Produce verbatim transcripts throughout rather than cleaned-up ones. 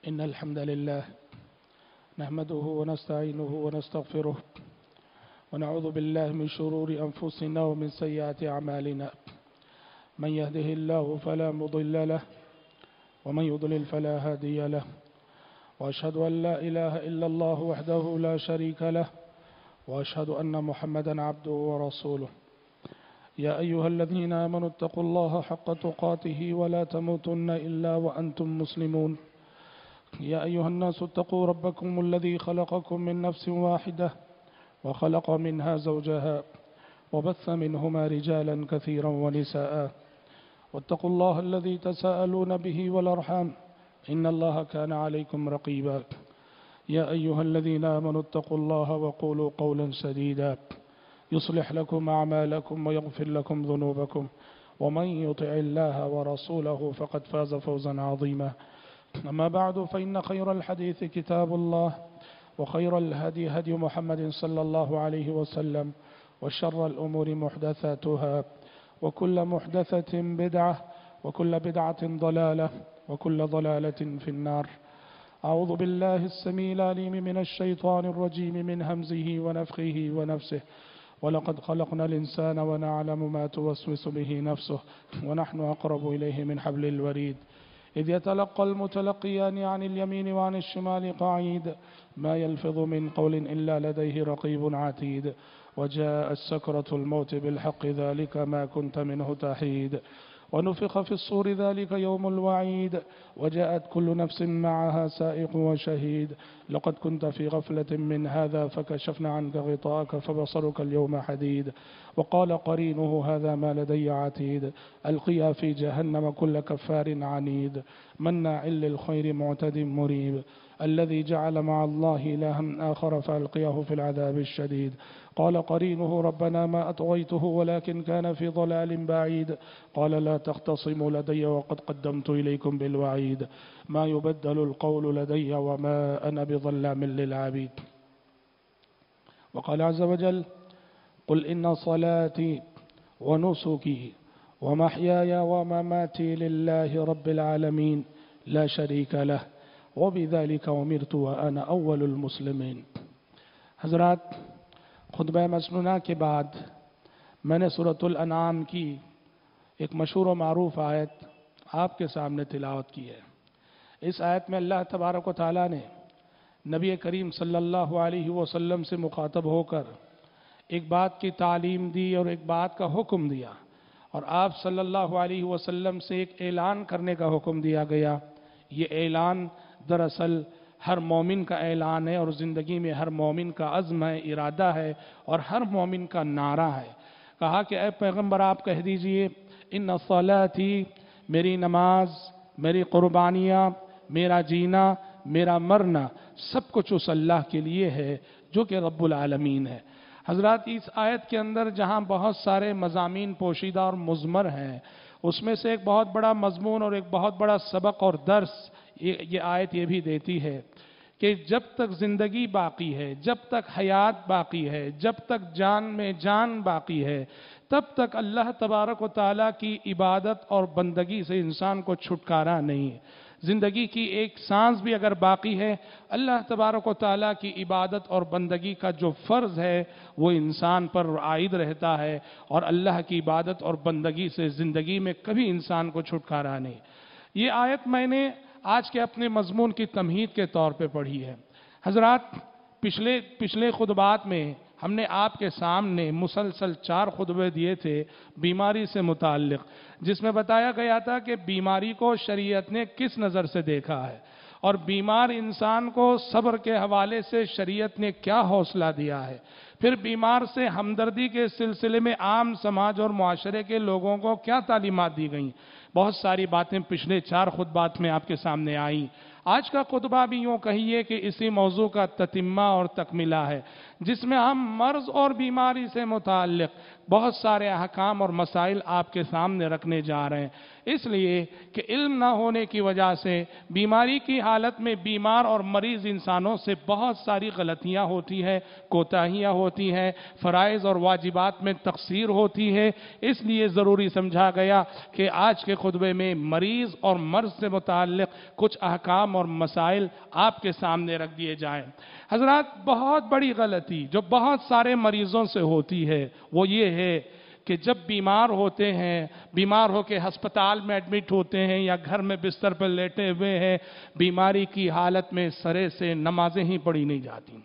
إن الحمد لله نحمده ونستعينه ونستغفره ونعوذ بالله من شرور أنفسنا ومن سيئات أعمالنا من يهده الله فلا مضل له ومن يضلل فلا هادي له وأشهد أن لا إله إلا الله وحده لا شريك له وأشهد أن محمدا عبده ورسوله يا أيها الذين آمنوا اتقوا الله حق تقاته ولا تموتن إلا وأنتم مسلمون يا أيها الناس اتقوا ربكم الذي خلقكم من نفس واحدة وخلق منها زوجها وبث منهما رجالا كثيرا ونساء واتقوا الله الذي تساءلون به والأرحام إن الله كان عليكم رقيبا يا أيها الذين آمنوا اتقوا الله وقولوا قولا سديدا يصلح لكم أعمالكم ويغفر لكم ذنوبكم ومن يطع الله ورسوله فقد فاز فوزا عظيما أما بعد فإن خير الحديث كتاب الله وخير الهدي هدي محمد صلى الله عليه وسلم وشر الأمور محدثاتها وكل محدثة بدعة وكل بدعة ضلالة وكل ضلالة في النار. أعوذ بالله السميع العليم من الشيطان الرجيم من همزه ونفخه ونفسه ولقد خلقنا الإنسان ونعلم ما توسوس به نفسه ونحن أقرب إليه من حبل الوريد إذ يتلقى المتلقيان عن اليمين وعن الشمال قعيد ما يلفظ من قول إلا لديه رقيب عتيد وجاء السكرة الموت بالحق ذلك ما كنت منه تحيد ونفخ في الصور ذلك يوم الوعيد وجاءت كل نفس معها سائق وشهيد لقد كنت في غفلة من هذا فكشفنا عنك غطاءك فبصرك اليوم حديد وقال قرينه هذا ما لدي عتيد ألقيا في جهنم كل كفار عنيد مناع للخير معتد مريب الذي جعل مع الله إلها آخر فألقيه في العذاب الشديد قال قرينه ربنا ما أطغيته ولكن كان في ضلال بعيد قال لا تختصموا لدي وقد قدمت إليكم بالوعيد ما يبدل القول لدي وما أنا بظلام للعبيد. وقال عز وجل قل إن صلاتي ونسكي ومحياي ومماتي لله رب العالمين لا شريك له وبذلك أمرت وأنا أول المسلمين. حضرات، خطبہ مسنونہ کے بعد میں نے سورۃ الانعام کی ایک مشہور و معروف آیت آپ کے سامنے تلاوت کی ہے. اس آیت میں اللہ تبارک و تعالیٰ نے نبی کریم صلی اللہ علیہ وسلم سے مخاطب ہو کر ایک بات کی تعلیم دی اور ایک بات کا حکم دیا اور آپ صلی اللہ علیہ وسلم سے ایک اعلان کرنے کا حکم دیا گیا. یہ اعلان دراصل ہر مومن کا اعلان ہے اور زندگی میں ہر مومن کا عزم ہے، ارادہ ہے اور ہر مومن کا نعرہ ہے. کہا کہ اے پیغمبر آپ کہہ دیجئے ان صلاتی، میری نماز، میری قربانیاں، میرا جینا، میرا مرنا سب کچھ اس اللہ کے لیے ہے جو کہ رب العالمین ہے. حضرات، اس آیت کے اندر جہاں بہت سارے مضامین پوشیدہ اور مضمر ہیں، اس میں سے ایک بہت بڑا مضمون اور ایک بہت بڑا سبق اور درس یہ آیت یہ بھی دیتی ہے کہ جب تک زندگی باقی ہے، جب تک حیات باقی ہے، جب تک جان میں جان باقی ہے، تب تک اللہ تبارک و تعالیٰ کی عبادت اور بندگی سے انسان کو چھٹکارا نہیں ہے. زندگی کی ایک سانس بھی اگر باقی ہے، اللہ تبارک و تعالیٰ کی عبادت اور بندگی کا جو فرض ہے وہ انسان پر عائد رہتا ہے اور اللہ کی عبادت اور بندگی سے زندگی میں کبھی انسان کو چھٹکارا نہیں. یہ آیت میں نے آج کے اپنے مضمون کی تمہید کے طور پہ پڑھی ہے. حضرات، پچھلے پچھلے خطبات میں ہم نے آپ کے سامنے مسلسل چار خطبے دیے تھے بیماری سے متعلق، جس میں بتایا گیا تھا کہ بیماری کو شریعت نے کس نظر سے دیکھا ہے اور بیمار انسان کو صبر کے حوالے سے شریعت نے کیا حوصلہ دیا ہے. پھر بیمار سے ہمدردی کے سلسلے میں عام سماج اور معاشرے کے لوگوں کو کیا تعلیمات دی گئیں. بہت ساری باتیں پچھلے چار خطبات میں آپ کے سامنے آئیں. آج کا خطبہ بھی یوں کہیے کہ اسی موضوع کا تتمہ اور تکملہ ہے، جس میں ہم مرض اور بیماری سے متعلق بہت سارے احکام اور مسائل آپ کے سامنے رکھنے جا رہے ہیں. اس لیے کہ علم نہ ہونے کی وجہ سے بیماری کی حالت میں بیمار اور مریض انسانوں سے بہت ساری غلطیاں ہوتی ہیں، کوتاہیاں ہوتی ہیں، فرائض اور واجبات میں تقصیر ہوتی ہے. اس لیے ضروری سمجھا گیا کہ آج کے خطبے میں مریض اور مرض سے متعلق کچھ احکام اور مسائل آپ کے سامنے رکھ دیے جائیں۔ حضرات، بہت بڑی غلطی جو بہت سارے مریضوں سے ہوتی ہے وہ یہ ہے کہ جب بیمار ہوتے ہیں، بیمار ہو کے ہسپتال میں ایڈمٹ ہوتے ہیں یا گھر میں بستر پر لیٹے ہوئے ہیں، بیماری کی حالت میں سرے سے نمازیں ہی پڑھی نہیں جاتی،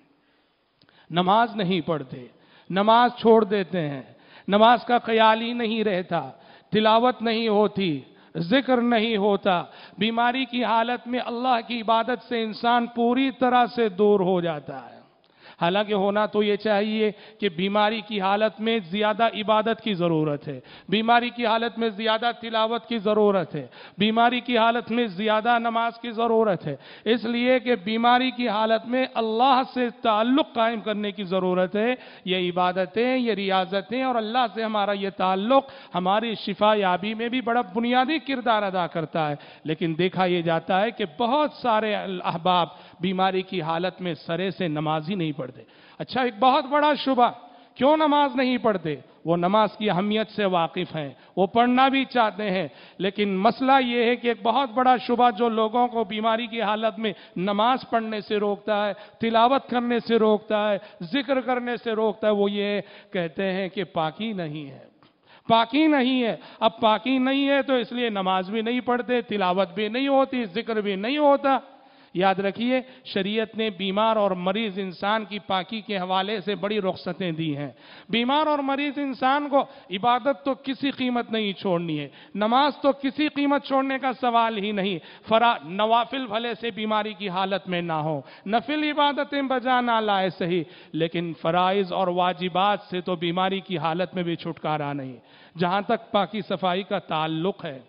نماز نہیں پڑھتے، نماز چھوڑ دیتے ہیں، نماز کا خیال ہی نہیں رہتا، تلاوت نہیں ہوتی، ذکر نہیں ہوتا، بیماری کی حالت میں اللہ کی عبادت سے انسان پوری طرح سے دور ہو جاتا ہے۔ حالانکہ ہونا تو یہ چاہیے کہ بیماری کی حالت میں زیادہ عبادت کی ضرورت ہے، بیماری کی حالت میں زیادہ تلاوت کی ضرورت ہے، بیماری کی حالت میں زیادہ نماز کی ضرورت ہے، اس لیے کہ بیماری کی حالت میں اللہ سے تعلق قائم کرنے کی ضرورت ہے۔ یہ عبادتیں، یہ ریاضتیں اور اللہ سے ہمارا یہ تعلق ہماری شفا یابی میں بھی بڑا بنیادی کردار ادا کرتا ہے۔ لیکن دیکھا یہ جاتا ہے کہ بہت سارے احباب بیماری کی حالت میں سرے سے نماز ہی نہیں پڑھتے۔ اچھا، ایک بہت بڑا شبہ، کیوں نماز نہیں پڑھتے؟ وہ نماز کی اہمیت سے واقف ہیں، وہ پڑھنا بھی چاہتے ہیں، لیکن مسئلہ یہ ہے کہ ایک بہت بڑا شبہ جو لوگوں کو بیماری کی حالت میں نماز پڑھنے سے روکتا ہے، تلاوت کرنے سے روکتا ہے، ذکر کرنے سے روکتا ہے، وہ یہ کہتے ہیں کہ پاکی نہیں ہے، پاکی نہیں ہے۔ اب پاکی نہیں ہے تو اس لیے نماز بھی نہیں پڑھتے، تلاوت بھی نہیں ہوتی، ذکر بھی نہیں ہوتا۔ یاد رکھیے، شریعت نے بیمار اور مریض انسان کی پاکی کے حوالے سے بڑی رخصتیں دی ہیں۔ بیمار اور مریض انسان کو عبادت تو کسی قیمت نہیں چھوڑنی ہے، نماز تو کسی قیمت چھوڑنے کا سوال ہی نہیں۔ فرا نوافل بھلے سے بیماری کی حالت میں نہ ہو، نفل عبادتیں بجا نہ لائے صحیح، لیکن فرائض اور واجبات سے تو بیماری کی حالت میں بھی چھٹکارا نہیں۔ جہاں تک پاکی صفائی کا تعلق ہے،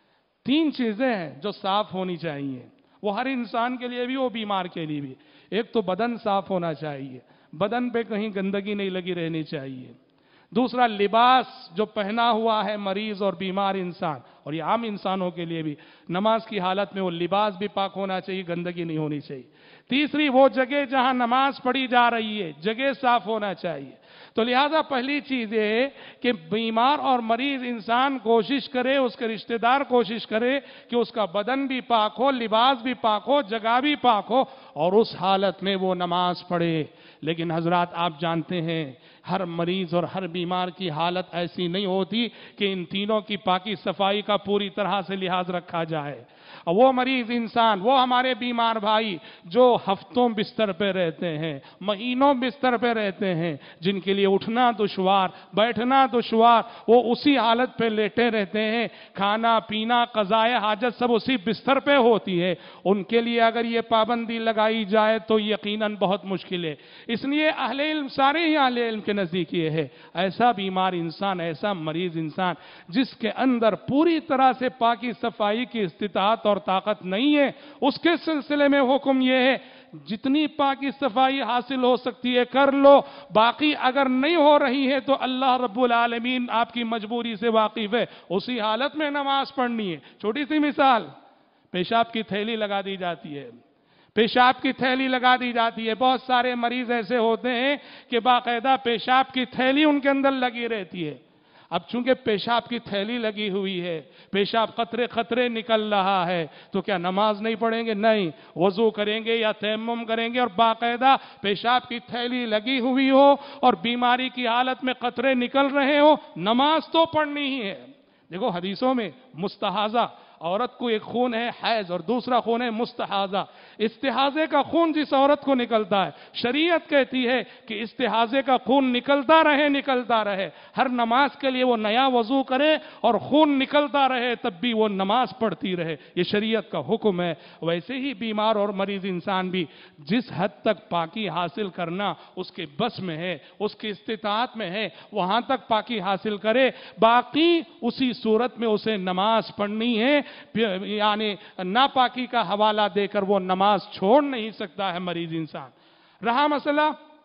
تین چیزیں ہیں جو صاف ہونی چاہیے، وہ ہر انسان کے لیے بھی، وہ بیمار کے لیے بھی۔ ایک تو بدن صاف ہونا چاہیے، بدن پہ کہیں گندگی نہیں لگی رہنی چاہیے۔ دوسرا، لباس جو پہنا ہوا ہے مریض اور بیمار انسان، اور یہ عام انسانوں کے لیے بھی، نماز کی حالت میں وہ لباس بھی پاک ہونا چاہیے، گندگی نہیں ہونی چاہیے۔ تیسری، وہ جگہ جہاں نماز پڑھی جا رہی ہے، جگہ صاف ہونا چاہیے۔ تو لہذا پہلی چیز یہ ہے کہ بیمار اور مریض انسان کوشش کرے، اس کے رشتہ دار کوشش کرے کہ اس کا بدن بھی پاک ہو، لباس بھی پاک ہو، جگہ بھی پاک ہو، اور اس حالت میں وہ نماز پڑھے۔ لیکن حضرات، آپ جانتے ہیں ہر مریض اور ہر بیمار کی حالت ایسی نہیں ہوتی کہ ان تینوں کی پاکی صفائی کا پوری طرح سے لحاظ رکھا جائے۔ وہ مریض انسان، وہ ہمارے بیمار بھائی جو ہفتوں بستر پہ رہتے ہیں، مہینوں بستر پہ رہتے ہیں، جن کے لیے اٹھنا دشوار، بیٹھنا دشوار، وہ اسی حالت پہ لیٹے رہتے ہیں، کھانا پینا قضاء حاجت سب اسی بستر پہ ہوتی ہے، ان کے لیے اگر یہ پابندی لگائی جائے تو یقیناً بہت مشکل ہے۔ اس لیے اہل علم، سارے ہی اہل علم کے نزدیک یہ ہے، ایسا بیمار انسان، ایسا مریض انسان جس کے اندر پوری طرح سے پاکی صفائی کی استطاعت اور طاقت نہیں ہے، اس کے سلسلے میں حکم یہ ہے جتنی پاکی صفائی حاصل ہو سکتی ہے کر لو، باقی اگر نہیں ہو رہی ہے تو اللہ رب العالمین آپ کی مجبوری سے واقف ہے، اسی حالت میں نماز پڑھنی ہے۔ چھوٹی سی مثال، پیشاب کی تھیلی لگا دی جاتی ہے، پیشاب کی تھیلی لگا دی جاتی ہے، بہت سارے مریض ایسے ہوتے ہیں کہ باقاعدہ پیشاب کی تھیلی ان کے اندر لگی رہتی ہے۔ اب چونکہ پیشاب کی تھیلی لگی ہوئی ہے، پیشاب قطرے قطرے نکل رہا ہے، تو کیا نماز نہیں پڑھیں گے؟ نہیں، وضو کریں گے یا تیمم کریں گے، اور باقاعدہ پیشاب کی تھیلی لگی ہوئی ہو اور بیماری کی حالت میں قطرے نکل رہے ہو، نماز تو پڑھنی ہی ہے۔ دیکھو حدیثوں میں مستحاضہ عورت کو ایک خون ہے حیض اور دوسرا خون ہے مستحاضہ۔ استحاضے کا خون جس عورت کو نکلتا ہے، شریعت کہتی ہے کہ استحاضے کا خون نکلتا رہے نکلتا رہے، ہر نماز کے لیے وہ نیا وضو کرے اور خون نکلتا رہے تب بھی وہ نماز پڑھتی رہے، یہ شریعت کا حکم ہے۔ ویسے ہی بیمار اور مریض انسان بھی جس حد تک پاکی حاصل کرنا اس کے بس میں ہے، اس کی استطاعت میں ہے، وہاں تک پاکی حاصل کرے، باقی اسی صورت میں اسے نماز پڑھنی ہے، یعنی ناپاکی کا حوالہ دے کر وہ نماز چھوڑ نہیں سکتا ہے مریض انسان۔ رہا مسئلہ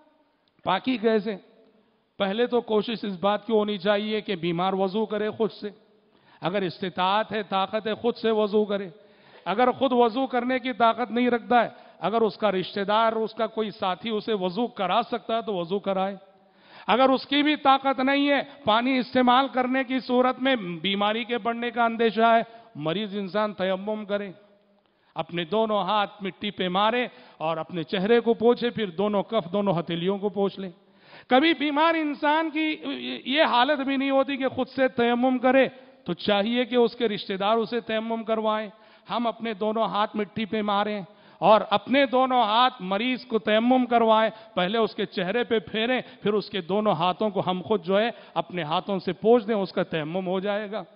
پاکی کیسے؟ پہلے تو کوشش اس بات کی ہونی چاہیے کہ بیمار وضو کرے خود سے، اگر استطاعت ہے، طاقت ہے، خود سے وضو کرے۔ اگر خود وضو کرنے کی طاقت نہیں رکھتا ہے، اگر اس کا رشتہ دار، اس کا کوئی ساتھی اسے وضو کرا سکتا ہے تو وضو کرائے۔ اگر اس کی بھی طاقت نہیں ہے پانی استعمال کرنے کی صورت میں بیماری کے بڑھنے کا اندیشہ ہے، مریض انسان تیمم کرے، اپنے دونوں ہاتھ مٹی پہ مارے اور اپنے چہرے کو پوچھے، پھر دونوں کف دونوں ہتھیلیوں کو پوچھ لیں۔ کبھی بیمار انسان کی یہ حالت بھی نہیں ہوتی کہ خود سے تیمم کرے، تو چاہیے کہ اس کے رشتہ دار اسے تیمم کروائیں۔ ہم اپنے دونوں ہاتھ مٹی پہ ماریں اور اپنے دونوں ہاتھ مریض کو تیمم کروائیں، پہلے اس کے چہرے پہ پھیریں، پھر اس کے دونوں ہاتھوں کو ہم خود جو ہے اپنے ہاتھوں سے پوچھ دیں، اس کا تیمم ہو جائے گا۔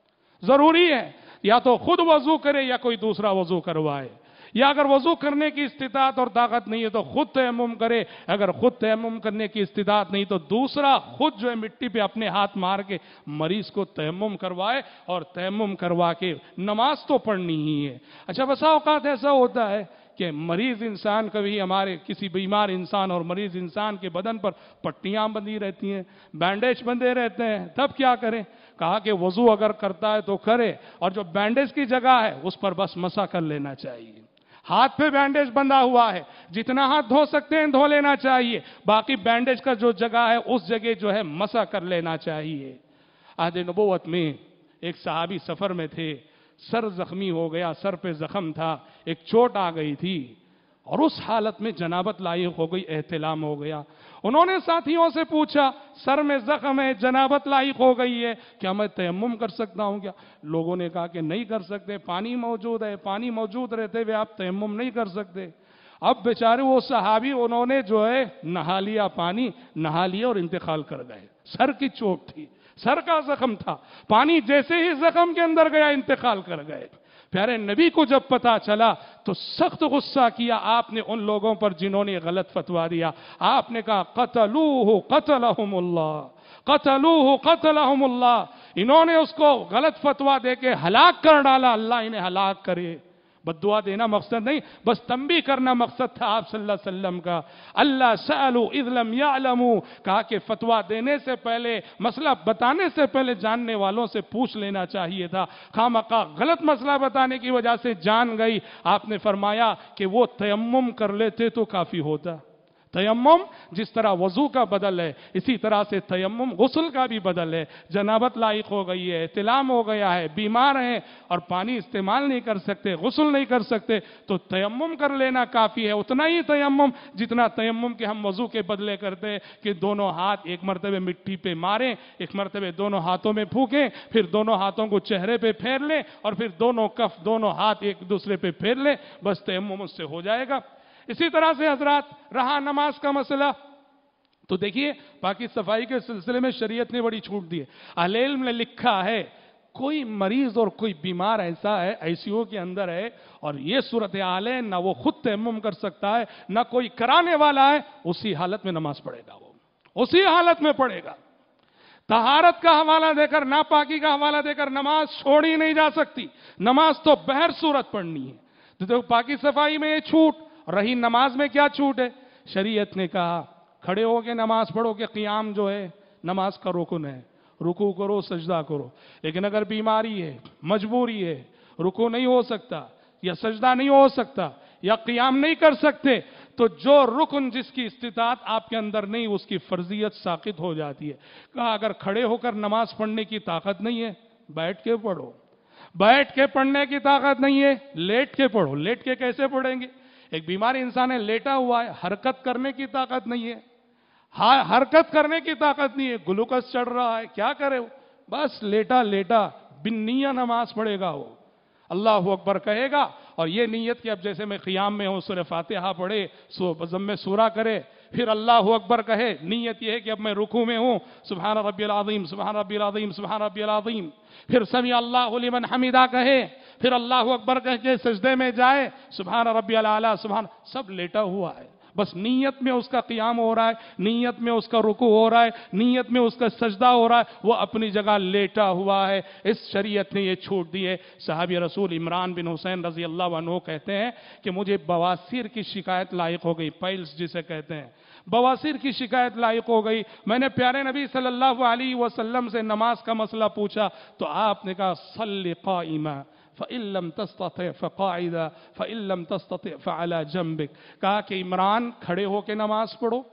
ضروری ہے یا تو خود وضو کرے یا کوئی دوسرا وضو کروائے، یا اگر وضو کرنے کی استطاعت اور طاقت نہیں ہے تو خود تیمم کرے، اگر خود تیمم کرنے کی استطاعت نہیں تو دوسرا خود جو ہے مٹی پہ اپنے ہاتھ مار کے مریض کو تیمم کروائے، اور تیمم کروا کے نماز تو پڑھنی ہی ہے۔ اچھا بسا اوقات ایسا ہوتا ہے کہ مریض انسان کبھی ہمارے کسی بیمار انسان اور مریض انسان کے بدن پر پٹیاں بندھی رہتی ہیں، بینڈیج بندھے رہتے ہیں، تب کیا کریں؟ کہا کہ وضو اگر کرتا ہے تو کرے، اور جو بینڈیج کی جگہ ہے اس پر بس مسح کر لینا چاہیے۔ ہاتھ پہ بینڈیج بندھا ہوا ہے، جتنا ہاتھ دھو سکتے ہیں دھو لینا چاہیے، باقی بینڈیج کا جو جگہ ہے اس جگہ جو ہے مسح کر لینا چاہیے۔ عہد نبوت میں ایک صحابی سفر میں تھے، سر زخمی ہو گیا، سر پہ زخم تھا، ایک چوٹ آ گئی تھی، اور اس حالت میں جنابت لاحق ہو گئی، احتلام ہو گیا۔ انہوں نے ساتھیوں سے پوچھا، سر میں زخم ہے، جنابت لاحق ہو گئی ہے، کیا میں تیمم کر سکتا ہوں کیا؟ لوگوں نے کہا کہ نہیں کر سکتے، پانی موجود ہے، پانی موجود رہتے ہوئے آپ تیمم نہیں کر سکتے۔ اب بیچارے وہ صحابی انہوں نے جو ہے نہا لیا، پانی نہا لیا اور انتقال کر گئے۔ سر کی چوٹ تھی، سر کا زخم تھا، پانی جیسے ہی زخم کے اندر گیا انتقال کر گئے۔ پیارے نبی کو جب پتا چلا تو سخت غصہ کیا آپ نے ان لوگوں پر جنہوں نے غلط فتویٰ دیا۔ آپ نے کہا قتلوہ قتلہم اللہ، قتلوہ قتلہم اللہ، انہوں نے اس کو غلط فتویٰ دے کے ہلاک کر ڈالا، اللہ انہیں ہلاک کرے۔ بد دعا دینا مقصد نہیں، بس تنبیہ کرنا مقصد تھا آپ صلی اللہ علیہ وسلم کا۔ اللہ سألوا اذ لم يعلموا، کہا کہ فتویٰ دینے سے پہلے، مسئلہ بتانے سے پہلے جاننے والوں سے پوچھ لینا چاہیے تھا۔ خامخواہ غلط مسئلہ بتانے کی وجہ سے جان گئی، آپ نے فرمایا کہ وہ تیمم کر لیتے تو کافی ہوتا۔ تیمم جس طرح وضو کا بدل ہے، اسی طرح سے تیمم غسل کا بھی بدل ہے۔ جنابت لاحق ہو گئی ہے، احتلام ہو گیا ہے، بیمار ہیں اور پانی استعمال نہیں کر سکتے، غسل نہیں کر سکتے، تو تیمم کر لینا کافی ہے۔ اتنا ہی تیمم جتنا تیمم کے ہم وضو کے بدلے کرتے ہیں کہ دونوں ہاتھ ایک مرتبہ مٹی پہ ماریں، ایک مرتبہ دونوں ہاتھوں میں پھونکیں، پھر دونوں ہاتھوں کو چہرے پہ پھیر لیں، اور پھر دونوں کف دونوں ہاتھ ایک دوسرے پہ پھیر لیں، بس تیمم اس سے ہو جائے گا۔ اسی طرح سے حضرات رہا نماز کا مسئلہ، تو دیکھیے پاکی صفائی کے سلسلے میں شریعت نے بڑی چھوٹ دی ہے۔ اہل علم نے لکھا ہے کوئی مریض اور کوئی بیمار ایسا ہے، آئی سی یو کے اندر ہے، اور یہ صورتحال ہے نہ وہ خود تیمم کر سکتا ہے نہ کوئی کرانے والا ہے، اسی حالت میں نماز پڑھے گا، وہ اسی حالت میں پڑھے گا۔ طہارت کا حوالہ دے کر، ناپاکی کا حوالہ دے کر نماز چھوڑی نہیں جا سکتی، نماز تو بہر صورت پڑھنی ہے۔ تو پاکی صفائی میں یہ چھوٹ، رہی نماز میں کیا چھوٹ ہے؟ شریعت نے کہا کھڑے ہو کے نماز پڑھو کہ قیام جو ہے نماز کا رکن ہے، رکوع کرو سجدہ کرو، لیکن اگر بیماری ہے، مجبوری ہے، رکوع نہیں ہو سکتا یا سجدہ نہیں ہو سکتا یا قیام نہیں کر سکتے، تو جو رکن جس کی استطاعت آپ کے اندر نہیں اس کی فرضیت ساقط ہو جاتی ہے۔ کہا اگر کھڑے ہو کر نماز پڑھنے کی طاقت نہیں ہے بیٹھ کے پڑھو، بیٹھ کے پڑھنے کی طاقت نہیں ہے لیٹ کے پڑھو۔ لیٹ کے کیسے پڑھیں گے؟ ایک بیمار انسان ہے، لیٹا ہوا ہے، حرکت کرنے کی طاقت نہیں ہے، حرکت کرنے کی طاقت نہیں ہے، گلوکوز چڑھ رہا ہے، کیا کرے وہ؟ بس لیٹا لیٹا بن نیہ نماز پڑھے گا، وہ اللہ اکبر کہے گا، اور یہ نیت کہ اب جیسے میں قیام میں ہوں سورہ فاتحہ پڑھے، ضم سورہ کرے، پھر اللہ اکبر کہے، نیت یہ ہے کہ اب میں رکوع میں ہوں، سبحان ربی العظیم سبحان ربی العظیم سبحان ربی العظیم، پھر سمیع اللہ لمن حمدہ کہے، پھر اللہ اکبر کہہ کے سجدے میں جائے، سبحان ربی الاعلیٰ سبحان، سب لیٹا ہوا ہے، بس نیت میں اس کا قیام ہو رہا ہے، نیت میں اس کا رکوع ہو رہا ہے، نیت میں اس کا سجدہ ہو رہا ہے، وہ اپنی جگہ لیٹا ہوا ہے۔ اس شریعت نے یہ چھوٹ دی ہے۔ صحابی رسول عمران بن حسین رضی اللہ عنہ کہتے ہیں کہ مجھے بواسیر کی شکایت لاحق ہو گئی، پائلز جسے کہتے ہیں، بواسیر کی شکایت لاحق ہو گئی۔ میں نے پیارے نبی صلی اللہ علیہ وسلم سے نماز کا مسئلہ پوچھا تو آپ نے کہا صلی قائما فَإِن لَمْ تَسْتَطِعْ فَقَاعِدًا فَإِن لَمْ تَسْتَطِعْ فَعَلَى جَنبِكَ، کہا کہ عمران کھڑے ہو کے نماز پڑھو،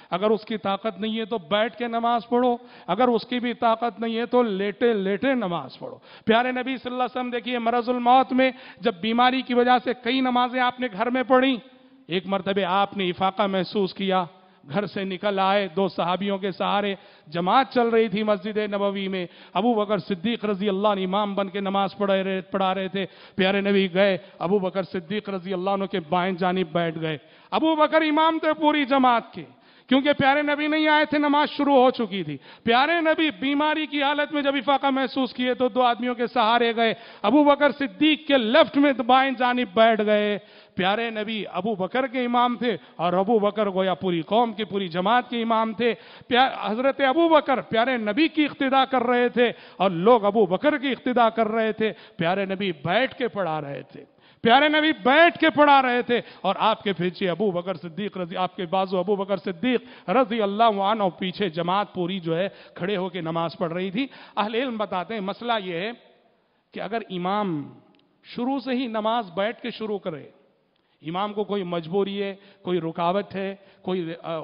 اگر اس کی طاقت نہیں ہے تو بیٹھ کے نماز پڑھو، اگر اس کی بھی طاقت نہیں ہے تو لیٹے لیٹے نماز پڑھو۔ پیارے نبی صلی اللہ علیہ وسلم دیکھیے مرض الموت میں جب بیماری کی وجہ سے کئی نمازیں آپ نے گھر میں پڑھی، ایک مرتبہ آپ نے افاقہ محسوس کیا، گھر سے نکل آئے، دو صحابیوں کے سہارے جماعت چل رہی تھی مسجد نبوی میں، ابو بکر صدیق رضی اللہ عنہ امام بن کے نماز پڑھا رہے تھے، پیارے نبی گئے ابو بکر صدیق رضی اللہ عنہ کے بائیں جانب بیٹھ گئے۔ ابو بکر امام تھے پوری جماعت کے، کیونکہ پیارے نبی نہیں آئے تھے، نماز شروع ہو چکی تھی۔ پیارے نبی بیماری کی حالت میں جب افاقہ محسوس کیے تو دو آدمیوں کے سہارے گئے، ابو بکر صدیق کے لیفٹ میں بائیں جانب بیٹھ گئے۔ پیارے نبی ابو بکر کے امام تھے اور ابو بکر گویا پوری قوم کی پوری جماعت کے امام تھے۔ حضرت ابو بکر پیارے نبی کی اقتداء کر رہے تھے اور لوگ ابو بکر کی اقتداء کر رہے تھے۔ پیارے نبی بیٹھ کے پڑھا رہے تھے، پیارے نبی بیٹھ کے پڑھا رہے تھے اور آپ کے پیچھے ابو بکر صدیق رضی آپ کے بازو ابو بکر صدیق رضی اللہ عنہ پیچھے جماعت پوری جو ہے کھڑے ہو کے نماز پڑھ رہی تھی۔ اہل علم بتاتے ہیں مسئلہ یہ ہے کہ اگر امام شروع سے ہی نماز بیٹھ کے شروع کرے، امام کو کوئی مجبوری ہے، کوئی رکاوٹ ہے، کوئی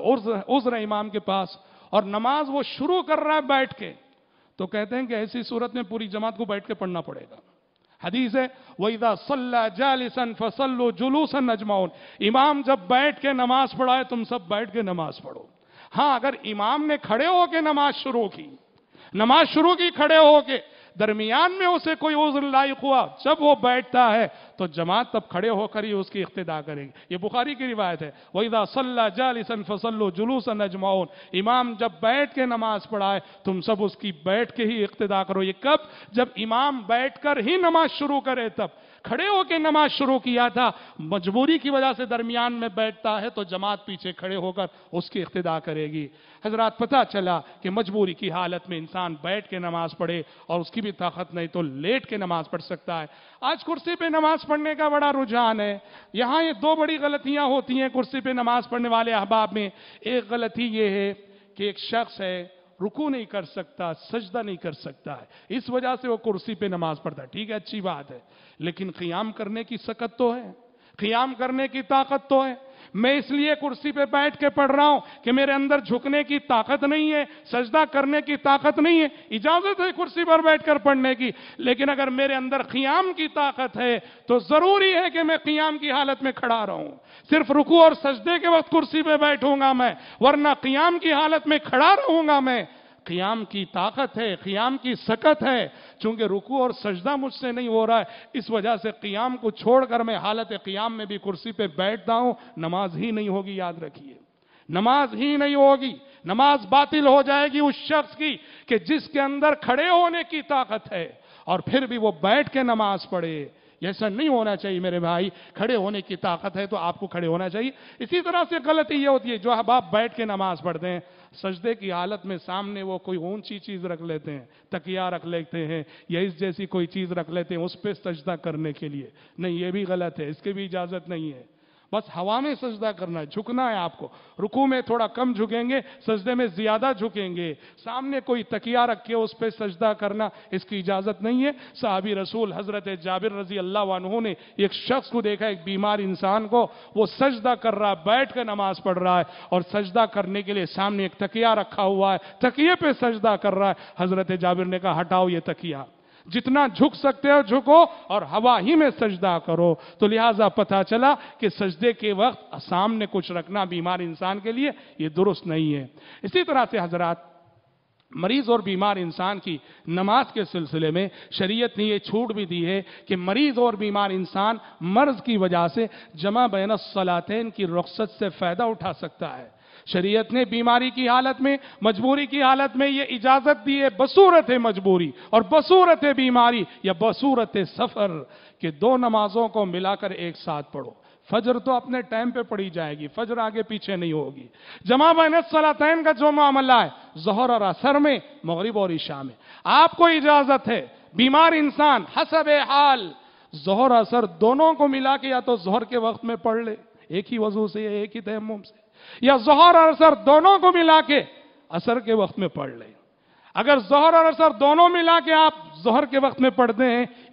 عذر ہے امام کے پاس اور نماز وہ شروع کر رہا ہے بیٹھ کے، تو کہتے ہیں کہ ایسی صورت میں پوری جماعت کو بیٹھ کے پڑھنا پڑے گا۔ حدیث ہے وَإِذَا صَلَّى جَالِسًا فَصَلُّوا جُلُوسًا أَجْمَعُونَ، امام جب بیٹھ کے نماز پڑھائے تم سب بیٹھ کے نماز پڑھو۔ ہاں اگر امام نے کھڑے ہو کے نماز شروع کی، نماز شروع کی کھڑے ہو کے، درمیان میں اسے کوئی عذر لاحق ہوا، جب وہ بیٹھتا ہے تو جماعت تب کھڑے ہو کر ہی اس کی اقتداء کرے گی۔ یہ بخاری کی روایت ہے وَإِذَا صَلَّى جَالِسًا فَصَلُّوا جُلُوسًا أَجْمَعُونَ، امام جب بیٹھ کے نماز پڑھائے تم سب اس کی بیٹھ کے ہی اقتداء کرو۔ یہ کب؟ جب امام بیٹھ کر ہی نماز شروع کرے تب۔ کھڑے ہو کے نماز شروع کیا تھا، مجبوری کی وجہ سے درمیان میں بیٹھتا ہے تو جماعت پیچھے کھڑے ہو کر اس کی اقتداء کرے گی۔ حضرات پتہ چلا کہ مجبوری کی حالت میں انسان بیٹھ کے نماز پڑھے اور اس کی بھی طاقت نہیں تو لیٹ کے نماز پڑھ سکتا ہے۔ آج کرسی پہ نماز پڑھنے کا بڑا رجحان ہے، یہاں یہ دو بڑی غلطیاں ہوتی ہیں کرسی پہ نماز پڑھنے والے احباب میں۔ ایک غلطی یہ ہے کہ ایک شخص ہے رکوع نہیں کر سکتا، سجدہ نہیں کر سکتا ہے، اس وجہ سے وہ کرسی پہ نماز پڑھتا ہے، ٹھیک ہے اچھی بات ہے، لیکن قیام کرنے کی سکت تو ہے، قیام کرنے کی طاقت تو ہے۔ میں اس لیے کرسی پہ بیٹھ کے پڑھ رہا ہوں کہ میرے اندر جھکنے کی طاقت نہیں ہے، سجدہ کرنے کی طاقت نہیں ہے، اجازت ہے کرسی پر بیٹھ کر پڑھنے کی، لیکن اگر میرے اندر قیام کی طاقت ہے تو ضروری ہے کہ میں قیام کی حالت میں کھڑا رہوں۔ صرف رکوع اور سجدے کے وقت کرسی پہ بیٹھوں گا میں، ورنہ قیام کی حالت میں کھڑا رہوں گا میں۔ قیام کی طاقت ہے، قیام کی سکت ہے، چونکہ رکوع اور سجدہ مجھ سے نہیں ہو رہا ہے، اس وجہ سے قیام کو چھوڑ کر میں حالت قیام میں بھی کرسی پہ بیٹھتا ہوں، نماز ہی نہیں ہوگی، یاد رکھیے نماز ہی نہیں ہوگی، نماز باطل ہو جائے گی اس شخص کی کہ جس کے اندر کھڑے ہونے کی طاقت ہے اور پھر بھی وہ بیٹھ کے نماز پڑھے۔ ایسا نہیں ہونا چاہیے میرے بھائی، کھڑے ہونے کی طاقت ہے تو آپ کو کھڑے ہونا چاہیے۔ اسی طرح سے غلطی یہ ہوتی ہے جو احباب بیٹھ کے نماز پڑھتے ہیں، سجدے کی حالت میں سامنے وہ کوئی اونچی چیز رکھ لیتے ہیں، تکیہ رکھ لیتے ہیں یا اس جیسی کوئی چیز رکھ لیتے ہیں اس پہ سجدہ کرنے کے لیے، نہیں یہ بھی غلط ہے، اس کی بھی اجازت نہیں ہے۔ بس ہوا میں سجدہ کرنا ہے، جھکنا ہے آپ کو، رکوع میں تھوڑا کم جھکیں گے، سجدے میں زیادہ جھکیں گے، سامنے کوئی تکیہ رکھ کے اس پہ سجدہ کرنا اس کی اجازت نہیں ہے۔ صحابی رسول حضرت جابر رضی اللہ عنہ نے ایک شخص کو دیکھا، ایک بیمار انسان کو، وہ سجدہ کر رہا ہے، بیٹھ کے نماز پڑھ رہا ہے اور سجدہ کرنے کے لیے سامنے ایک تکیہ رکھا ہوا ہے، تکیے پہ سجدہ کر رہا ہے۔ حضرت جابر نے کہا ہٹاؤ یہ تکیہ، جتنا جھک سکتے ہو جھکو اور ہوا ہی میں سجدہ کرو۔ تو لہٰذا پتہ چلا کہ سجدے کے وقت سامنے کچھ رکھنا بیمار انسان کے لیے یہ درست نہیں ہے۔ اسی طرح سے حضرات مریض اور بیمار انسان کی نماز کے سلسلے میں شریعت نے یہ چھوٹ بھی دی ہے کہ مریض اور بیمار انسان مرض کی وجہ سے جمع بین الصلاتین کی رخصت سے فائدہ اٹھا سکتا ہے۔ شریعت نے بیماری کی حالت میں، مجبوری کی حالت میں یہ اجازت دی ہے بصورت مجبوری اور بصورت بیماری یا بصورت سفر کہ دو نمازوں کو ملا کر ایک ساتھ پڑھو۔ فجر تو اپنے ٹائم پہ پڑھی جائے گی، فجر آگے پیچھے نہیں ہوگی۔ جمع بین الصلاتین کا جو معاملہ ہے ظہر اور عصر میں، مغرب اور عشاء میں آپ کو اجازت ہے۔ بیمار انسان حسب حال ظہر عصر دونوں کو ملا کے یا تو ظہر کے وقت میں پڑھ لے ایک ہی وضو سے یا ایک ہی تیمم سے، یا ظہر اور عصر دونوں کو ملا کے عصر کے وقت میں پڑھ لیں۔ اگر ظہر اور عصر دونوں ملا کے آپ ظہر کے وقت میں پڑھتے ہیں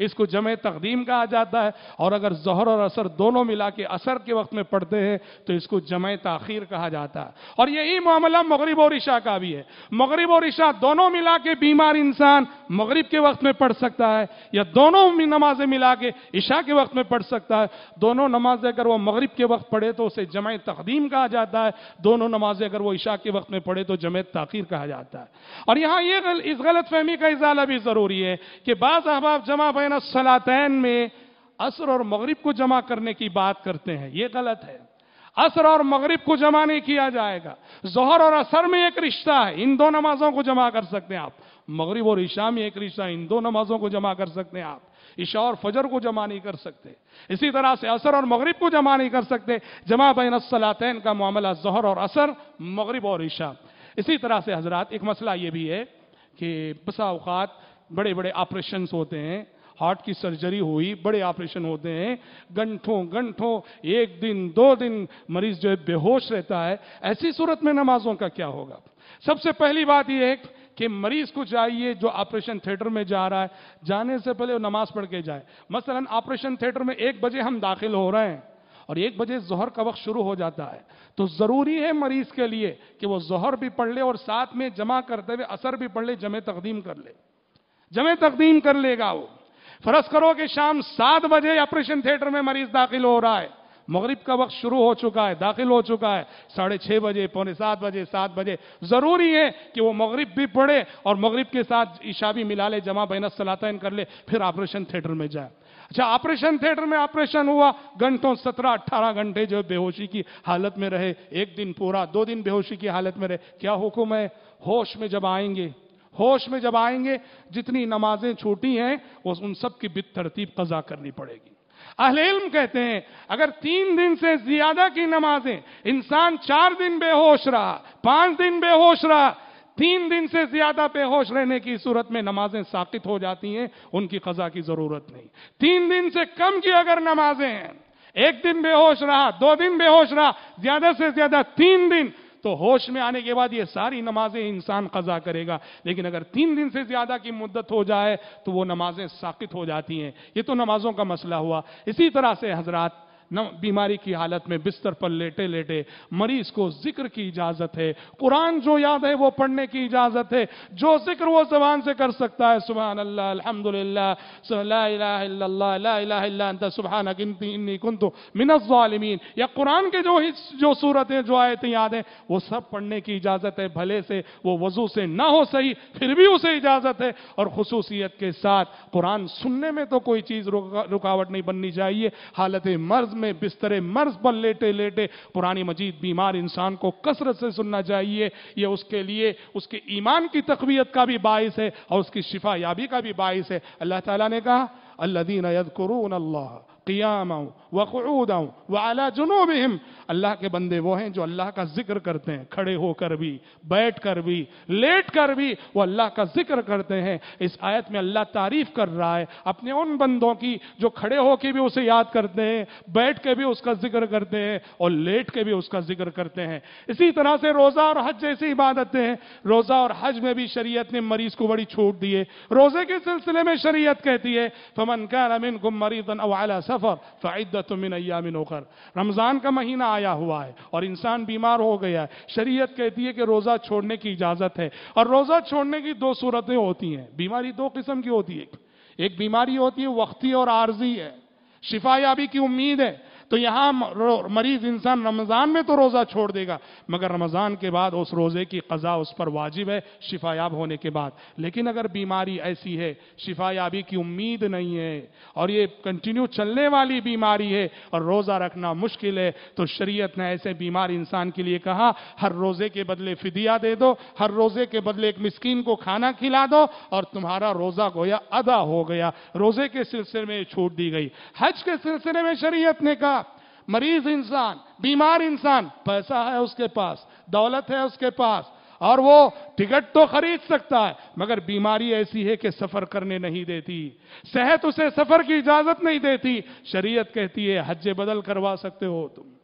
इसको जमे तकदीम कहा जाता है। और अगर ज़ोहर और असर दोनों मिला के असर के वक्त में पढ़ते हैं तो इसको जमे ताखीर कहा जाता है। और यही मामला मगरिब और इशा का भी है। मगरिब और इशा दोनों मिला के बीमार इंसान मगरिब के वक्त में पढ़ सकता है, या दोनों नमाजें मिला के इशा के वक्त में पढ़ सकता है। दोनों नमाजें अगर वो मगरिब के वक्त पढ़े तो उसे जमे तकदीम कहा जाता है, दोनों नमाजें अगर वो इशा के वक्त में पढ़े तो जमे ताखीर कहा जाता है। और यहां ये गल, इस गलत फहमी का इजाला भी जरूरी है कि बाज़ अहबाब जमा बैन सलातैन में असर और मगरिब को जमा करने की बात करते हैं, ये गलत है। असर और मगरिब को जमा नहीं किया जाएगा। ज़ोहर और असर में एक रिश्ता है, इन दो नमाजों को जमा कर सकते हैं आप। मगरिब और इशा में एक रिश्ता है, इन दो नमाजों को जमा कर सकते हैं आप। इशा और फजर को जमा नहीं कर सकते। इसी तरह से असर और मगरिब को जमा नहीं कर सकते। जमा बैन सलातैन का मामला ज़ोहर और असर, मगरिब और इशा। इसी तरह से हजरात एक मसला ये भी है कि बसा औकात बड़े बड़े ऑपरेशन होते हैं, हार्ट की सर्जरी हुई, बड़े ऑपरेशन होते हैं, घंटों घंटों एक दिन दो दिन मरीज जो है बेहोश रहता है। ऐसी सूरत में नमाजों का क्या होगा? सबसे पहली बात यह है कि मरीज को चाहिए जो ऑपरेशन थिएटर में जा रहा है, जाने से पहले वो नमाज पढ़ के जाए। मसलन ऑपरेशन थिएटर में एक बजे हम दाखिल हो रहे हैं और एक बजे ज़ोहर का वक्त शुरू हो जाता है, तो जरूरी है मरीज के लिए कि वो ज़ोहर भी पढ़ ले और साथ में जमा करते हुए असर भी पढ़ ले, जमे तकदीम कर ले। जमे तकदीम कर लेगा वो। फर्ज करो कि शाम सात बजे ऑपरेशन थिएटर में मरीज दाखिल हो रहा है, मगरिब का वक्त शुरू हो चुका है, दाखिल हो चुका है साढ़े छह बजे, पौने सात बजे, सात बजे। जरूरी है कि वो मगरिब भी पढ़े और मगरिब के साथ इशा भी मिला ले, जमा बैन सलातैन कर ले, फिर ऑपरेशन थिएटर में जाए। अच्छा, ऑपरेशन थिएटर में ऑपरेशन हुआ, घंटों सत्रह अट्ठारह घंटे जो बेहोशी की हालत में रहे, एक दिन पूरा दो दिन बेहोशी की हालत में रहे, क्या हुक्म है? होश में जब आएंगे, होश में जब आएंगे जितनी नमाजें छूटी हैं वो उन सब की बितरतीब कज़ा करनी पड़ेगी। अहले इल्म कहते हैं अगर तीन दिन से ज्यादा की नमाजें, इंसान चार दिन बेहोश रहा, पांच दिन बेहोश रहा, तीन दिन से ज्यादा बेहोश रहने की सूरत में नमाजें साकित हो जाती हैं, उनकी कज़ा की जरूरत नहीं। तीन दिन से कम की अगर नमाजें हैं, एक दिन बेहोश रहा, दो दिन बेहोश रहा, ज्यादा से ज्यादा तीन दिन, तो होश में आने के बाद ये सारी नमाजें इंसान कज़ा करेगा। लेकिन अगर तीन दिन से ज्यादा की मुद्दत हो जाए तो वो नमाजें साकित हो जाती हैं। ये तो नमाजों का मसला हुआ। इसी तरह से हजरात बीमारी की हालत में बिस्तर पर लेटे लेटे मरीज को जिक्र की इजाजत है, कुरान जो याद है वो पढ़ने की इजाजत है, जो जिक्र वो जबान से कर सकता है, सुभान अल्लाह, अल्हम्दुलिल्लाह, ला इलाहा इल्लल्लाह, ला इलाहा इल्ला अंता सुब्हानक इन्नी कुन्तु मिनज़ ज़ालिमीन, या कुरान के जो जो सूरतें जो आयतें याद हैं वो सब पढ़ने की इजाजत है। भले से वो वजू से ना हो सही, फिर भी उसे इजाजत है। और खुसूसियत के साथ कुरान सुनने में तो कोई चीज रुकावट नहीं बननी चाहिए। हालत मर्ज में बिस्तरे मर्ज पर लेटे लेटे कुरान मजीद बीमार इंसान को कसरत से सुनना चाहिए। यह उसके लिए उसके ईमान की तक़वियत का भी बाइस है और उसकी शिफा याबी का भी बाइस है। अल्लाह ताला ने कहा अल्लज़ीना यज़कुरून अल्लाह क़ियामन व क़ुऊदन व अला जुनूबिहिम, अल्लाह के बंदे वो हैं जो अल्लाह का जिक्र करते हैं, खड़े होकर भी, बैठ कर भी, लेट कर भी वो अल्लाह का जिक्र करते हैं। इस आयत में अल्लाह तारीफ कर रहा है अपने उन बंदों की जो खड़े होकर भी उसे याद करते हैं, बैठ के भी उसका जिक्र करते हैं और लेट के भी उसका जिक्र करते हैं। इसी तरह से रोजा और हज जैसी इबादतें हैं। रोजा और हज में भी शरीयत ने मरीज को बड़ी छूट दी है। रोजे के सिलसिले में शरीयत कहती है फमन कान मिनकुम मरीदन औ अला सफर फइद्दतुम मिन अय्यामिन उखर। रमजान का महीना आया हुआ है और इंसान बीमार हो गया है, शरीयत कहती है कि रोजा छोड़ने की इजाजत है। और रोजा छोड़ने की दो सूरतें होती हैं। बीमारी दो किस्म की होती है, एक बीमारी होती है वक्ती और आर्जी है, शिफायाबी की उम्मीद है, तो यहां मरीज इंसान रमजान में तो रोजा छोड़ देगा मगर रमजान के बाद उस रोजे की कज़ा उस पर वाजिब है शिफायाब होने के बाद। लेकिन अगर बीमारी ऐसी है शिफायाबी की उम्मीद नहीं है और ये कंटिन्यू चलने वाली बीमारी है और रोजा रखना मुश्किल है, तो शरीयत ने ऐसे बीमार इंसान के लिए कहा हर रोजे के बदले फिदिया दे दो, हर रोजे के बदले एक मिस्कीन को खाना खिला दो और तुम्हारा रोजा गोया अदा हो गया। रोजे के सिलसिले में छूट दी गई। हज के सिलसिले में शरीयत ने कहा मरीज इंसान, बीमार इंसान, पैसा है उसके पास, दौलत है उसके पास और वो टिकट तो खरीद सकता है मगर बीमारी ऐसी है कि सफर करने नहीं देती, सेहत उसे सफर की इजाजत नहीं देती। शरीयत कहती है हज बदल करवा सकते हो तुम,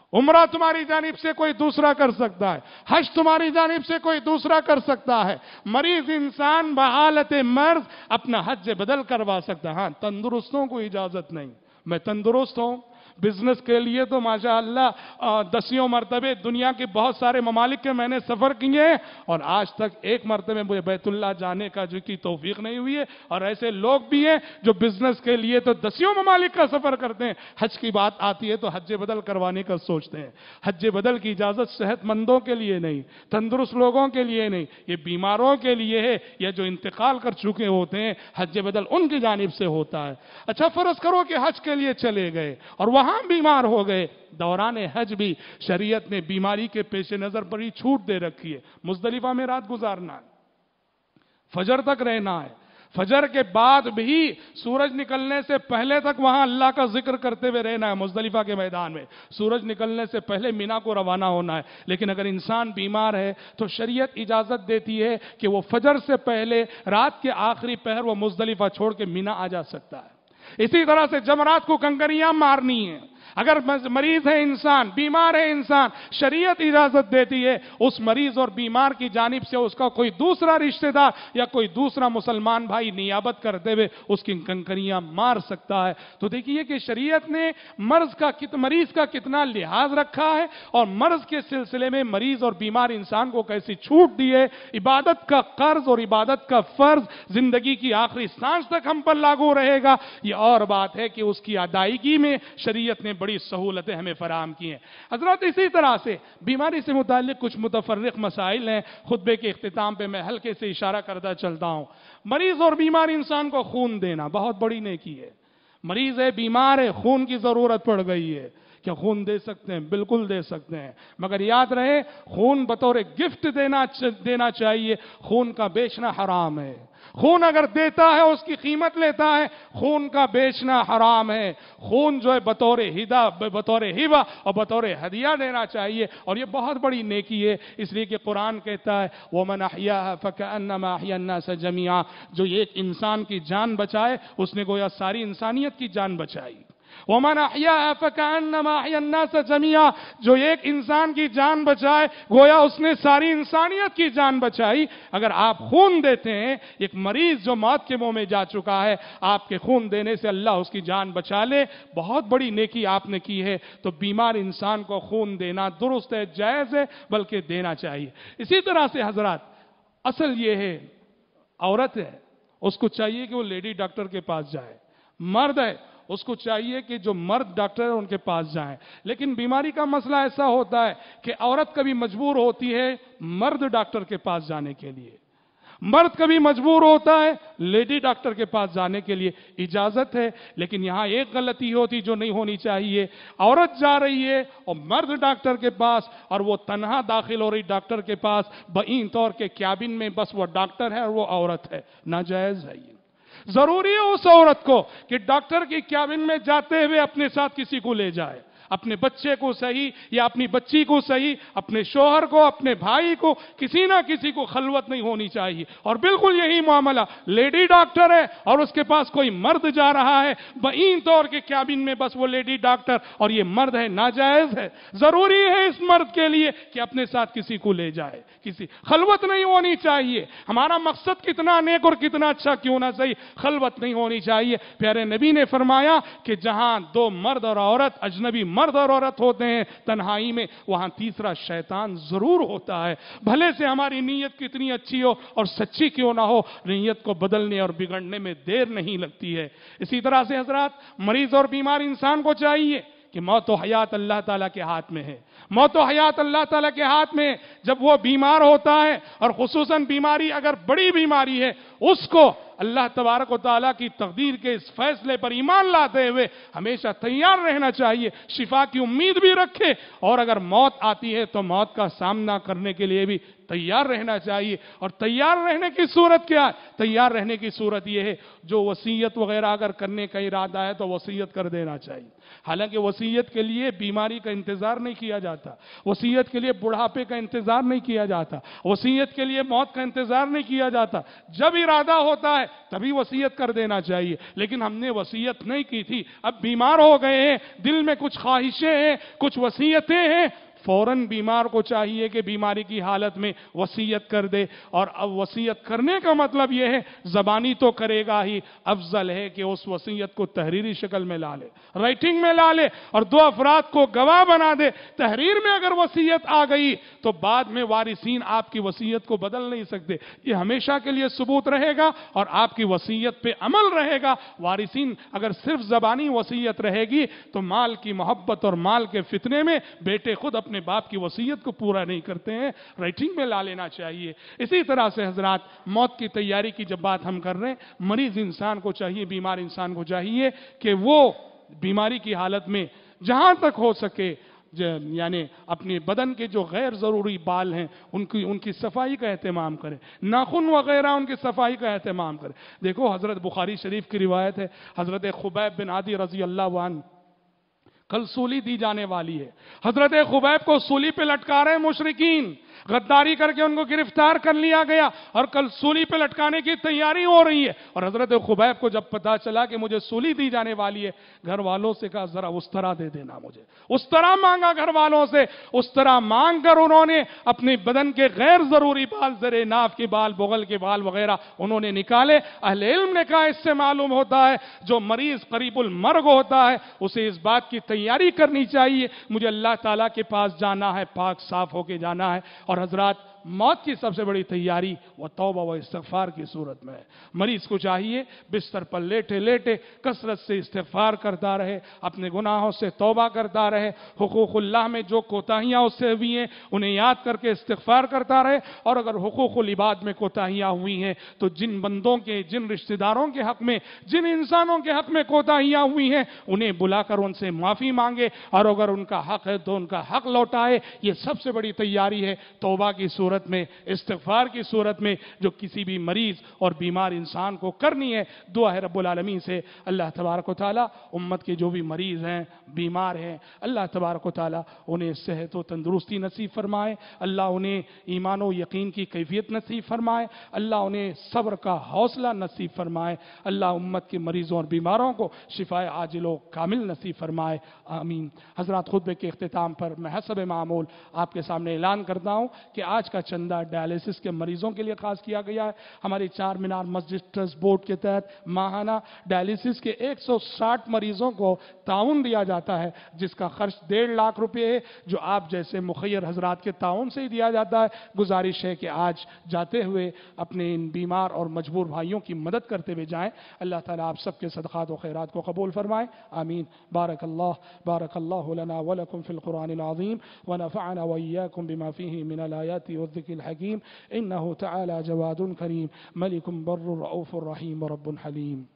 عمرہ تمہاری جانب سے کوئی دوسرا کر سکتا ہے، حج تمہاری جانب سے کوئی دوسرا کر سکتا ہے۔ مریض انسان بحالت مرض اپنا حج بدل کروا سکتا ہے، ہاں تندرستوں کو اجازت نہیں۔ میں تندرست ہوں، بزنس کے لیے تو ماشاءاللہ دسیوں مرتبے دنیا کے بہت سارے ممالک کے میں نے سفر کیے ہیں، اور آج تک ایک مرتبہ مجھے بیت اللہ جانے کا جو کی توفیق نہیں ہوئی ہے۔ اور ایسے لوگ بھی ہیں جو بزنس کے لیے تو دسیوں ممالک کا سفر کرتے ہیں، حج کی بات آتی ہے تو حج بدل کروانے کا سوچتے ہیں۔ حج بدل کی اجازت صحت مندوں کے لیے نہیں، تندرست لوگوں کے لیے نہیں، یہ بیماروں کے لیے ہے، یا جو انتقال کر چکے ہوتے ہیں حج بدل ان کی جانب سے ہوتا ہے۔ اچھا فرض کرو کہ حج کے لیے چلے گئے اور وہاں بیمار ہو گئے، دوران حج بھی شریعت نے بیماری کے پیش نظر بڑی چھوٹ دے رکھی ہے۔ مزدلفہ میں رات گزارنا ہے، فجر تک رہنا ہے، فجر کے بعد بھی سورج نکلنے سے پہلے تک وہاں اللہ کا ذکر کرتے ہوئے رہنا ہے۔ مزدلفہ کے میدان میں سورج نکلنے سے پہلے مینا کو روانہ ہونا ہے، لیکن اگر انسان بیمار ہے تو شریعت اجازت دیتی ہے کہ وہ فجر سے پہلے رات کے آخری پہر وہ مزدلفہ چھوڑ کے مینا آ جا سکتا ہے۔ اسی طرح سے جمرات کو کنکریاں مارنی ہیں، اگر مریض ہے انسان، بیمار ہے انسان، شریعت اجازت دیتی ہے اس مریض اور بیمار کی جانب سے اس کا کوئی دوسرا رشتہ دار یا کوئی دوسرا مسلمان بھائی نیابت کرتے ہوئے اس کی کنکریاں مار سکتا ہے۔ تو دیکھیے کہ شریعت نے مرض کا مریض کا کتنا لحاظ رکھا ہے، اور مرض کے سلسلے میں مریض اور بیمار انسان کو کیسی چھوٹ دی ہے۔ عبادت کا قرض اور عبادت کا فرض زندگی کی آخری سانس تک ہم پر لاگو رہے گا، یہ اور بات ہے کہ اس کی ادائیگی میں شریعت نے بڑی سہولتیں ہمیں فراہم کی ہیں۔ حضرات اسی طرح سے بیماری سے متعلق کچھ متفرق مسائل ہیں، خطبے کے اختتام پہ میں ہلکے سے اشارہ کرتا چلتا ہوں۔ مریض اور بیمار انسان کو خون دینا بہت بڑی نیکی ہے۔ مریض ہے، بیمار ہے، خون کی ضرورت پڑ گئی ہے، کیا خون دے سکتے ہیں؟ بالکل دے سکتے ہیں، مگر یاد رہے خون بطور گفٹ دینا دینا چاہیے، خون کا بیچنا حرام ہے۔ خون اگر دیتا ہے اس کی قیمت لیتا ہے، خون کا بیچنا حرام ہے۔ خون جو ہے بطور ہدا بطور ہبہ اور بطور ہدیہ دینا چاہیے، اور یہ بہت بڑی نیکی ہے، اس لیے کہ قرآن کہتا ہے وَمَنْ أَحْيَاهَا فَكَأَنَّمَا أَحْيَا النَّاسَ جَمِيعًا، جو ایک انسان کی جان بچائے اس نے گویا ساری انسانیت کی جان بچائی۔ وَمَنْ أَحْيَاهَا فَكَأَنَّمَا أَحْيَا النَّاسَ جَمِيعًا، جو ایک انسان کی جان بچائے گویا اس نے ساری انسانیت کی جان بچائی۔ اگر آپ خون دیتے ہیں، ایک مریض جو موت کے منہ میں جا چکا ہے، آپ کے خون دینے سے اللہ اس کی جان بچا لے، بہت بڑی نیکی آپ نے کی ہے۔ تو بیمار انسان کو خون دینا درست ہے، جائز ہے، بلکہ دینا چاہیے۔ اسی طرح سے حضرات اصل یہ ہے، عورت ہے اس کو چاہیے کہ وہ لیڈی ڈاکٹر کے پاس جائے، مرد ہے اس کو چاہیے کہ جو مرد ڈاکٹر ہے ان کے پاس جائیں۔ لیکن بیماری کا مسئلہ ایسا ہوتا ہے کہ عورت کبھی مجبور ہوتی ہے مرد ڈاکٹر کے پاس جانے کے لیے، مرد کبھی مجبور ہوتا ہے لیڈی ڈاکٹر کے پاس جانے کے لیے۔ اجازت ہے، لیکن یہاں ایک غلطی ہوتی جو نہیں ہونی چاہیے، عورت جا رہی ہے اور مرد ڈاکٹر کے پاس، اور وہ تنہا داخل ہو رہی ڈاکٹر کے پاس بعین طور کے کیبن میں، بس وہ ڈاکٹر ہے اور وہ عورت ہے، ناجائز ہے۔ یہ ضروری ہے اس عورت کو کہ ڈاکٹر کی کیبن میں جاتے ہوئے اپنے ساتھ کسی کو لے جائے، اپنے بچے کو صحیح یا اپنی بچی کو صحیح، اپنے شوہر کو، اپنے بھائی کو، کسی نہ کسی کو خلوت نہیں ہونی چاہیے۔ اور بالکل یہی معاملہ لیڈی ڈاکٹر ہے اور اس کے پاس کوئی مرد جا رہا ہے بعین طور کے کیبن میں، بس وہ لیڈی ڈاکٹر اور یہ مرد ہے، ناجائز ہے۔ ضروری ہے اس مرد کے لیے کہ اپنے ساتھ کسی کو لے جائے، کسی خلوت نہیں ہونی چاہیے۔ ہمارا مقصد کتنا نیک اور کتنا اچھا کیوں نہ صحیح، خلوت نہیں ہونی چاہیے۔ پیارے نبی نے فرمایا کہ جہاں دو مرد اور عورت، اجنبی مرد اور عورت ہوتے ہیں تنہائی میں، وہاں تیسرا شیطان ضرور ہوتا ہے۔ بھلے سے ہماری نیت کتنی اچھی ہو اور سچی کیوں نہ ہو، نیت کو بدلنے اور بگڑنے میں دیر نہیں لگتی ہے۔ اسی طرح سے حضرات مریض اور بیمار انسان کو چاہیے کہ موت و حیات اللہ تعالیٰ کے ہاتھ میں ہے، موت و حیات اللہ تعالیٰ کے ہاتھ میں ہے۔ جب وہ بیمار ہوتا ہے، اور خصوصاً بیماری اگر بڑی بیماری ہے، اس کو اللہ تبارک و تعالیٰ کی تقدیر کے اس فیصلے پر ایمان لاتے ہوئے ہمیشہ تیار رہنا چاہیے، شفا کی امید بھی رکھے، اور اگر موت آتی ہے تو موت کا سامنا کرنے کے لیے بھی تیار رہنا چاہیے۔ اور تیار رہنے کی صورت کیا ہے؟ تیار رہنے کی صورت یہ ہے جو وصیت وغیرہ اگر کرنے کا ارادہ ہے تو وصیت کر دینا چاہیے۔ حالانکہ وصیت کے لیے بیماری کا انتظار نہیں کیا جاتا، وصیت کے لیے بڑھاپے کا انتظار نہیں کیا جاتا، وصیت کے لیے موت کا انتظار نہیں کیا جاتا۔ جب ارادہ ہوتا ہے جائے تبھی وصیت کر دینا چاہیے، لیکن ہم نے وصیت نہیں کی تھی، اب بیمار ہو گئے ہیں، دل میں کچھ خواہشیں ہیں، کچھ وصیتیں ہیں، فوراً بیمار کو چاہیے کہ بیماری کی حالت میں وصیت کر دے۔ اور اب وصیت کرنے کا مطلب یہ ہے زبانی تو کرے گا ہی، افضل ہے کہ اس وصیت کو تحریری شکل میں لا لے، رائٹنگ میں لا لے اور دو افراد کو گواہ بنا دے۔ تحریر میں اگر وصیت آ گئی تو بعد میں وارثین آپ کی وصیت کو بدل نہیں سکتے، یہ ہمیشہ کے لیے ثبوت رہے گا اور آپ کی وصیت پہ عمل رہے گا۔ وارثین اگر صرف زبانی وصیت رہے گی تو مال کی محبت اور مال کے فتنے میں بیٹے خود اپنے باپ کی وصیت کو پورا نہیں کرتے ہیں، رائٹنگ میں لا لینا چاہیے۔ اسی طرح سے حضرات موت کی تیاری کی جب بات ہم کر رہے ہیں، مریض انسان کو چاہیے، بیمار انسان کو چاہیے کہ وہ بیماری کی حالت میں جہاں تک ہو سکے یعنی اپنے بدن کے جو غیر ضروری بال ہیں ان کی ان کی صفائی کا اہتمام کرے، ناخن وغیرہ ان کی صفائی کا اہتمام کرے۔ دیکھو حضرت بخاری شریف کی روایت ہے، حضرت خبیب بن عادی رضی اللہ عنہ کل سولی دی جانے والی ہے، حضرت خبیب کو سولی پہ لٹکا رہے ہیں مشرکین، غداری کر کے ان کو گرفتار کر لیا گیا اور کل سولی پہ لٹکانے کی تیاری ہو رہی ہے۔ اور حضرت خبیب کو جب پتا چلا کہ مجھے سولی دی جانے والی ہے، گھر والوں سے کہا ذرا اس طرح دے دینا مجھے، اس طرح مانگا گھر والوں سے، اس طرح مانگ کر انہوں نے اپنے بدن کے غیر ضروری بال، زرے ناف کے بال، بغل کے بال وغیرہ انہوں نے نکالے۔ اہل علم نے کہا اس سے معلوم ہوتا ہے جو مریض قریب المرگ ہوتا ہے اسے اس بات کی تیاری کرنی چاہیے مجھے اللہ تعالیٰ کے پاس جانا ہے، پاک صاف ہو کے جانا ہے۔ اور حضرات موت کی سب سے بڑی تیاری وہ توبہ و استغفار کی صورت میں ہے۔ مریض کو چاہیے بستر پر لیٹے لیٹے کثرت سے استغفار کرتا رہے، اپنے گناہوں سے توبہ کرتا رہے، حقوق اللہ میں جو کوتاہیاں اس سے ہوئی ہیں انہیں یاد کر کے استغفار کرتا رہے، اور اگر حقوق العباد میں کوتاہیاں ہوئی ہیں تو جن بندوں کے، جن رشتہ داروں کے حق میں، جن انسانوں کے حق میں کوتاہیاں ہوئی ہیں انہیں بلا کر ان سے معافی مانگے، اور اگر ان کا حق ہے تو ان کا حق لوٹائے۔ یہ سب سے بڑی تیاری ہے توبہ کی صورت میں، استغفار کی صورت میں، جو کسی بھی مریض اور بیمار انسان کو کرنی ہے۔ دعا ہے رب العالمین سے اللہ تبارک و تعالی امت کے جو بھی مریض ہیں، بیمار ہیں، اللہ تبارک و تعالی انہیں صحت و تندرستی نصیب فرمائے، اللہ انہیں ایمان و یقین کی کیفیت نصیب فرمائے، اللہ انہیں صبر کا حوصلہ نصیب فرمائے، اللہ امت کے مریضوں اور بیماروں کو شفائے عاجل و کامل نصیب فرمائے، آمین۔ حضرات خطبے کے اختتام پر میں حسب معمول آپ کے سامنے اعلان کرتا ہوں کہ آج کا چندہ ڈائلیسس کے مریضوں کے لیے خاص کیا گیا ہے۔ ہماری چار مینار مسجد ٹرسٹ بورڈ کے تحت ماہانہ ڈائلیسس کے ایک سو ساٹھ مریضوں کو تعاون دیا جاتا ہے، جس کا خرچ ڈیڑھ لاکھ روپے ہے، جو آپ جیسے مخیر حضرات کے تعاون سے ہی دیا جاتا ہے۔ گزارش ہے کہ آج جاتے ہوئے اپنے ان بیمار اور مجبور بھائیوں کی مدد کرتے ہوئے جائیں۔ اللہ تعالیٰ آپ سب کے صدقات و خیرات کو قبول فرمائے، آمین۔ بارک اللہ بارک اللہ لنا ولکم فی القرآن العظیم ونفعنا وإياكم بما فيه من الآيات والذكر الحكيم إنه تعالى جواد كريم ملك بر رؤوف رحيم رب حليم۔